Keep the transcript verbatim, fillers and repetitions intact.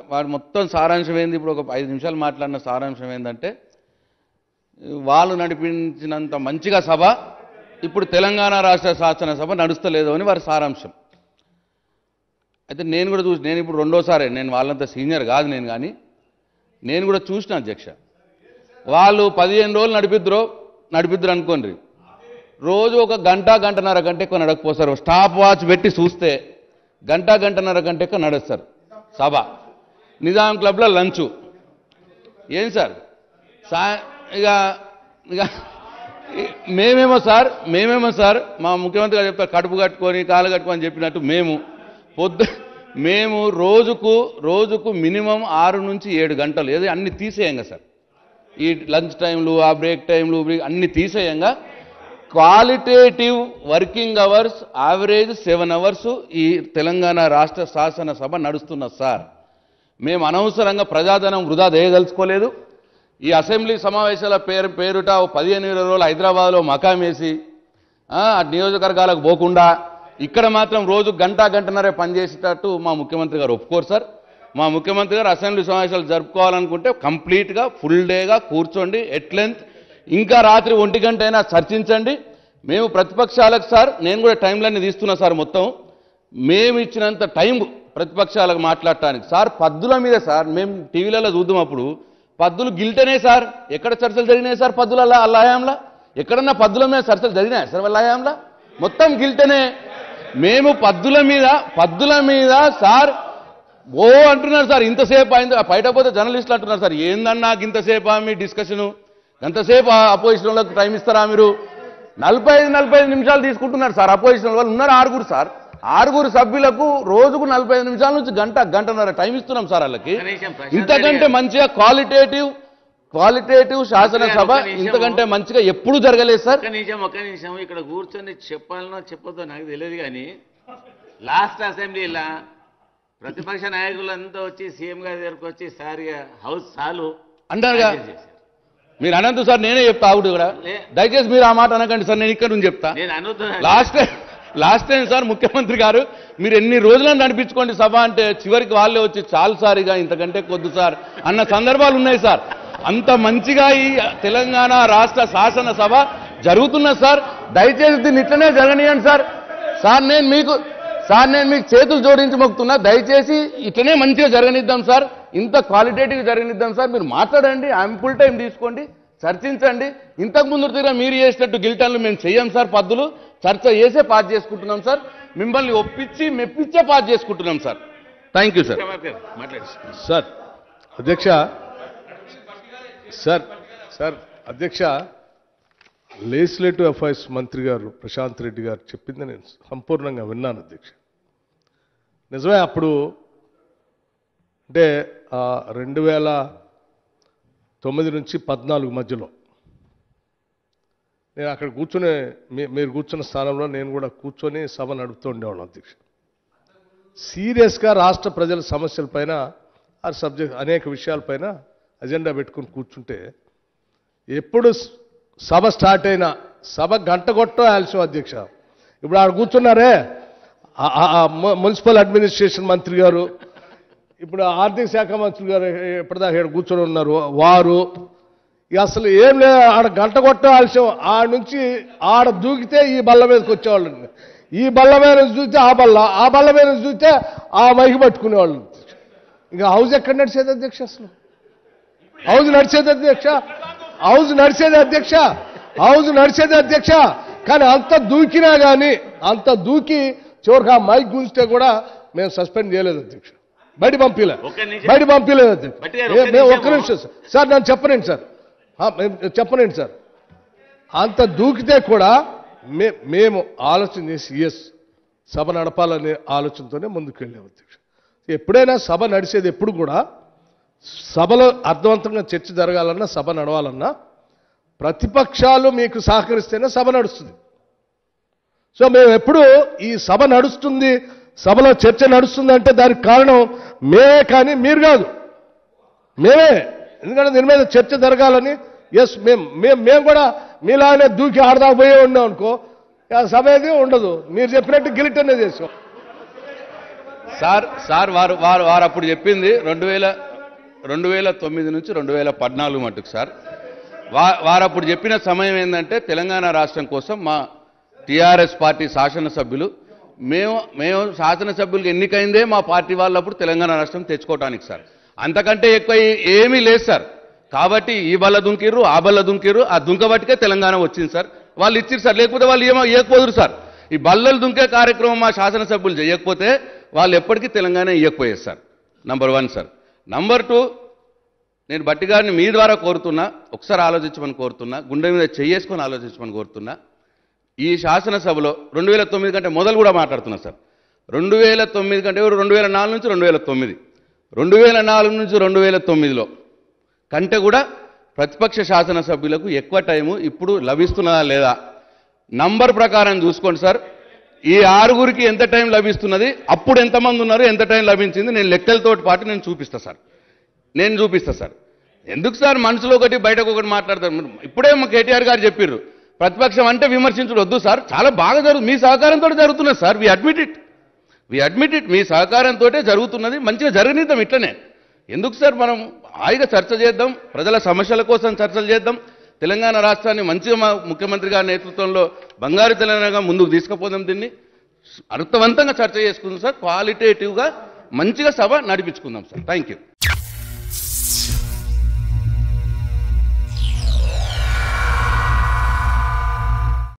వాడు మొత్తం సారాంశం ఏంది, ఇప్పుడు ఒక ఐదు నిమిషాలు మాట్లాడిన సారాంశం ఏంటంటే వాళ్ళు నడిపించినంత మంచిగా సభ ఇప్పుడు తెలంగాణ రాష్ట్ర శాసనసభ నడుస్తలేదు అని వారి సారాంశం. అయితే నేను కూడా చూసి, నేను ఇప్పుడు రెండోసారి, నేను వాళ్ళంతా సీనియర్ కాదు నేను, కానీ నేను కూడా చూసిన అధ్యక్ష, వాళ్ళు పదిహేను రోజులు నడిపిద్దరు నడిపిద్దరు అనుకోండి, రోజు ఒక గంట గంటన్నర గంట ఎక్కువ నడకపోతారు. స్టాప్ వాచ్ పెట్టి చూస్తే గంట గంటన్నర గంట ఎక్కువ నడుస్తారు సభ. నిజాం క్లబ్లో లంచు ఏం సార్, సా ఇక ఇక మేమేమో సార్ మేమేమో సార్ మా ముఖ్యమంత్రి గారు చెప్తారు, కడుపు కట్టుకొని కాలు కట్టుకొని చెప్పినట్టు మేము పొద్దు మేము రోజుకు రోజుకు మినిమం ఆరు నుంచి ఏడు గంటలు ఏదో అన్ని తీసేయంగా సార్, ఈ లంచ్ టైంలు ఆ బ్రేక్ టైంలు అన్ని తీసేయంగా qualitative working hours average seven hours ఈ తెలంగాణ రాష్ట్ర శాసనసభ నడుస్తున్న సార్. మేము అనవసరంగా ప్రజాధనం వృధా చేయదలుచుకోలేదు. ఈ అసెంబ్లీ సమావేశాల పేరు పేరుట పదిహేను ఇరవై రోజులు హైదరాబాద్లో మకాం వేసి నియోజకవర్గాలకు పోకుండా ఇక్కడ మాత్రం రోజు గంట గంటన్నరే పనిచేసేటట్టు మా ముఖ్యమంత్రి గారు ఒప్పుకోరు సార్. మా ముఖ్యమంత్రి గారు అసెంబ్లీ సమావేశాలు జరుపుకోవాలనుకుంటే కంప్లీట్గా ఫుల్ డేగా కూర్చోండి, ఎట్ లెంత్ ఇంకా రాత్రి ఒంటి గంట అయినా చర్చించండి. మేము ప్రతిపక్షాలకు సార్, నేను కూడా టైంలన్నీ తీస్తున్నా సార్, మొత్తం మేము ఇచ్చినంత టైం ప్రతిపక్షాలకు మాట్లాడటానికి సార్. పద్దుల మీద సార్ మేము టీవీలలో చూద్దాం, అప్పుడు పద్దులు గిల్టనే సార్. ఎక్కడ చర్చలు జరిగినాయి సార్ పద్దుల అల్లాయాంలా? ఎక్కడన్నా పద్దుల మీద చర్చలు జరిగినాయి సార్ అల్లాయాంలా? మొత్తం గిల్టనే. మేము పద్దుల మీద పద్దుల మీద సార్ ఓ అంటున్నారు సార్, ఇంతసేపు అయింది బయట పోతే జర్నలిస్టులు అంటున్నారు సార్, ఏందన్నా నాకు ఇంతసేపు మీ డిస్కషను, ఎంతసేపు అపోజిషన్ వాళ్ళకి టైం ఇస్తారా మీరు? నలభై ఐదు నలభై ఐదు నిమిషాలు తీసుకుంటున్నారు సార్. అపోజిషన్ వాళ్ళు ఉన్నారు ఆరుగురు సార్, ఆరుగురు సభ్యులకు రోజుకు నలభై ఐదు నిమిషాల నుంచి గంట గంటన్నర టైం ఇస్తున్నాం సార్ వాళ్ళకి. ఇంతకంటే మంచిగా క్వాలిటేటివ్ క్వాలిటేటివ్ శాసనసభ ఇంతకంటే మంచిగా ఎప్పుడు జరగలేదు సార్. ఒక నిమిషం ఒక నిమిషం ఇక్కడ కూర్చొని చెప్పాలనో చెప్పొద్దో నాకు తెలియదు, కానీ లాస్ట్ అసెంబ్లీలా ప్రతిపక్ష నాయకులంతా వచ్చి సీఎం గారి దగ్గరకు వచ్చి సారిగా హౌస్ చాలు అంటారుగా. మీరు అనంతు సార్, నేనే చెప్తా ఆవిడ కూడా, దయచేసి మీరు ఆ మాట అనకండి సార్, నేను ఇక్కడ నుంచి చెప్తా. Last time last time sir ముఖ్యమంత్రి గారు మీరు ఎన్ని రోజులను నడిపించుకోండి సభ అంటే చివరికి వాళ్ళే వచ్చి చాలు సారిగా ఇంతకంటే కొద్దు సార్ అన్న సందర్భాలు ఉన్నాయి సార్. అంత మంచిగా ఈ తెలంగాణ రాష్ట్ర శాసనసభ జరుగుతున్న సార్. దయచేసి దీన్ని ఇట్లనే జరగనియండి సార్. సార్ నేను మీకు సార్ నేను మీకు చేతులు జోడించి మొక్కుతున్నా, దయచేసి ఇట్లనే మంచిగా జరగనిద్దాం సార్, ఇంత క్వాలిటేటివ్ జరగనిద్దాం సార్. మీరు మాట్లాడండి, యాంపుల్ టైం తీసుకోండి, చర్చించండి. ఇంతకు ముందు తీరా మీరు చేసినట్టు గిల్టన్లు మేము చెయ్యం సార్. పద్దులు చర్చ చేసే పాస్ చేసుకుంటున్నాం సార్, మిమ్మల్ని ఒప్పించి మెప్పించే పాస్ చేసుకుంటున్నాం sir. Thank you sir. Sir అధ్యక్ష సార్ సార్ అధ్యక్ష లెజిస్లేటివ్ అఫైర్స్ మంత్రి గారు ప్రశాంత్ రెడ్డి గారు చెప్పింది నేను సంపూర్ణంగా విన్నాను అధ్యక్ష. నిజమే, అప్పుడు అంటే రెండు వేల తొమ్మిది నుంచి పద్నాలుగు మధ్యలో నేను అక్కడ కూర్చొని మీరు కూర్చున్న స్థానంలో నేను కూడా కూర్చొని సభ నడుపుతూ ఉండేవాళ్ళం అధ్యక్ష. సీరియస్గా రాష్ట్ర ప్రజల సమస్యలపైన ఆ సబ్జెక్ట్ అనేక విషయాలపైన అజెండా పెట్టుకుని కూర్చుంటే ఎప్పుడు సభ స్టార్ట్ అయినా సభ గంట కొట్టో ఆలస్యం అధ్యక్ష. ఇప్పుడు ఆడ కూర్చున్నారే మున్సిపల్ అడ్మినిస్ట్రేషన్ మంత్రి గారు, ఇప్పుడు ఆర్థిక శాఖ మంత్రి గారు ఎప్పటిదాకా ఇక్కడ కూర్చొని ఉన్నారు వారు, ఇక అసలు ఏం లేదు, ఆడ గంట కొట్టో ఆలస్యం. ఆడ నుంచి ఆడ దూకితే ఈ బల్ల మీదకి వచ్చేవాళ్ళు, ఈ బల్ల మీద చూస్తే ఆ బల్ల, ఆ బల్ల మీద చూస్తే ఆ మైకి పట్టుకునేవాళ్ళు. ఇంకా హౌస్ ఎక్కడ నడిచేది అధ్యక్ష? అసలు హౌస్ నడిచేది అధ్యక్ష హౌస్ నడిచేది అధ్యక్ష హౌస్ నడిచేది అధ్యక్ష కానీ అంత దూకినా కానీ అంత దూకి చివరికి ఆ మైక్ గుంజితే కూడా మేము సస్పెండ్ చేయలేదు అధ్యక్ష, బయట పంపిలే బయట పంపించలేదు అధ్యక్ష. ఒక్క నిమిషం సార్, నన్ను చెప్పనండి సార్ చెప్పనండి సార్. అంత దూకితే కూడా మే మేము ఆలోచన చేసి ఎస్ సభ నడపాలనే ఆలోచనతోనే ముందుకు వెళ్ళాం అధ్యక్ష. ఎప్పుడైనా సభ నడిచేది ఎప్పుడు కూడా సభలో అర్థవంతంగా చర్చ జరగాలన్నా సభ నడవాలన్నా ప్రతిపక్షాలు మీకు సహకరిస్తేనే సభ నడుస్తుంది. సో మేము ఎప్పుడు ఈ సభ నడుస్తుంది, సభలో చర్చ నడుస్తుంది అంటే దానికి కారణం మేమే కానీ మీరు కాదు, మేమే. ఎందుకంటే దీని మీద చర్చ జరగాలని ఎస్ మేము మేము మేము కూడా మీలానే దూకి ఆడదాకా పోయే ఉన్నాం అనుకో, సభ ఏది ఉండదు. మీరు చెప్పినట్టు గిలిట్ అనేది చేసాం సార్ సార్ వారు వారు వారు అప్పుడు చెప్పింది రెండు వేల రెండు వేల తొమ్మిది నుంచి రెండు వేల పద్నాలుగు మటుకు సార్ వా వారు అప్పుడు చెప్పిన సమయం ఏంటంటే తెలంగాణ రాష్ట్రం కోసం మా టీఆర్ఎస్ పార్టీ శాసనసభ్యులు మేము మేము శాసనసభ్యులకు ఎన్నికైందే మా పార్టీ వాళ్ళప్పుడు తెలంగాణ రాష్ట్రం తెచ్చుకోవటానికి సార్. అంతకంటే ఎక్కువ ఏమీ లేదు సార్. కాబట్టి ఈ బల్ల దుంకిర్రు, ఆ బల్ల దుంకిర్రు, ఆ దుంకబట్టికే తెలంగాణ వచ్చింది సార్. వాళ్ళు ఇచ్చిరు సార్, లేకపోతే వాళ్ళు ఏమో ఇవ్వకపోదురు సార్. ఈ బల్లలు దుంకే కార్యక్రమం మా శాసనసభ్యులు చేయకపోతే వాళ్ళు ఎప్పటికీ తెలంగాణ ఇవ్వకపోయేది sir. Number one sir. Number two, నేను బట్టి గారిని మీ ద్వారా కోరుతున్నా, ఒకసారి ఆలోచించమని కోరుతున్నా, గుండె మీద చెయ్యేసుకొని ఆలోచించమని కోరుతున్నా. ఈ శాసనసభలో రెండు వేల తొమ్మిది కంటే మొదలు కూడా మాట్లాడుతున్నా సార్. రెండు వేల తొమ్మిది కంటే రెండు వేల నాలుగు నుంచి రెండు వేల తొమ్మిది రెండు వేల నాలుగు నుంచి రెండు వేల తొమ్మిదిలో కంటే కూడా ప్రతిపక్ష శాసనసభ్యులకు ఎక్కువ టైము ఇప్పుడు లభిస్తున్నదా లేదా నంబర్ ప్రకారం చూసుకోండి సార్. ఈ ఆరుగురికి ఎంత టైం లభిస్తున్నది, అప్పుడు ఎంతమంది ఉన్నారు, ఎంత టైం లభించింది, నేను లెక్కలతో పాటు నేను చూపిస్తా సార్. నేను చూపిస్తా సార్. ఎందుకు సార్ మనసులో ఒకటి బయటకు ఒకటి మాట్లాడతారు? ఇప్పుడే మా కేటీఆర్ గారు చెప్పారు, ప్రతిపక్షం అంటే విమర్శించడం వద్దు సార్, చాలా బాగా జరుగుతుంది, మీ సహకారంతో జరుగుతున్నది sir. We admit it we admit it మీ సహకారంతో జరుగుతున్నది, మంచిగా జరగనిద్దాం ఇట్లనే. ఎందుకు సార్ మనం హాయిగా చర్చ చేద్దాం, ప్రజల సమస్యల కోసం చర్చలు చేద్దాం, తెలంగాణ రాష్ట్రాన్ని మంచిగా మా ముఖ్యమంత్రి గారి నేతృత్వంలో బంగారు తెలంగాణగా ముందుకు తీసుకుపోదాం, దీన్ని అర్థవంతంగా చర్చ చేసుకుందాం సార్, క్వాలిటేటివ్గా మంచిగా సభ నడిపించుకుందాం సార్. Thank you.